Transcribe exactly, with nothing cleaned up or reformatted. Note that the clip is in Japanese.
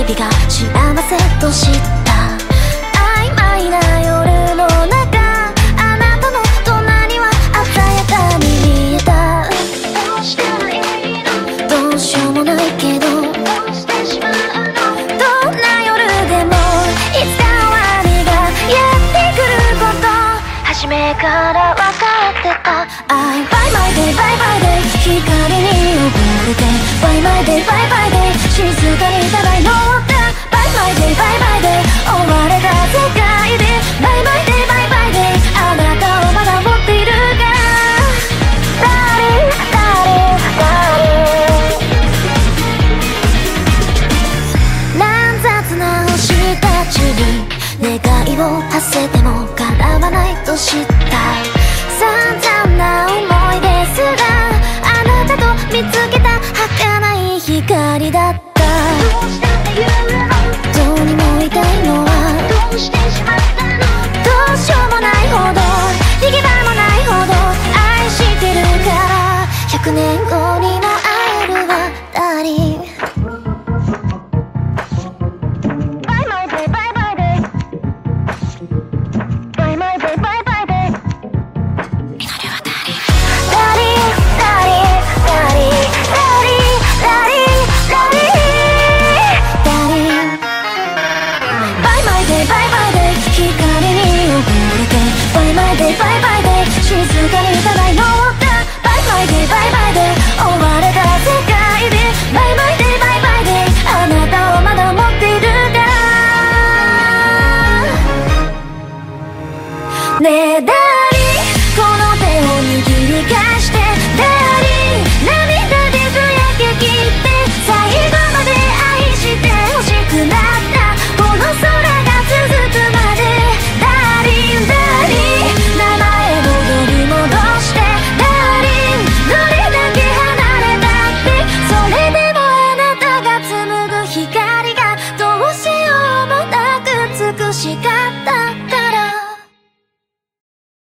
日々が幸せと知った曖昧な夜の中あなたの隣は鮮やかに見えたどうしたらいいのどうしようもないけどどうしてしまうのどんな夜でもいつか終わりがやってくること初めから分かってた I bye my day bye my day 光に溺れて Bye my day bye my day 静かに漂った Bye my day bye my day 追われた世界で Bye my day bye my day あなたをまだ持っているか Darling darling darling 乱雑な星たちに願いを馳せても叶わないと知った散々な思いですがあなたと見つけた儚い光だったどうしてって言うのどうにも言いたいのはどうしてしまったのどうしようもないほど逃げ場もないほど愛してるからひゃくねんごにも会えるわダーリンバイバイで静かに漂ったバイバイでバイバイで追われた世界でバイバイでバイバイであなたをまだ持っているかねえ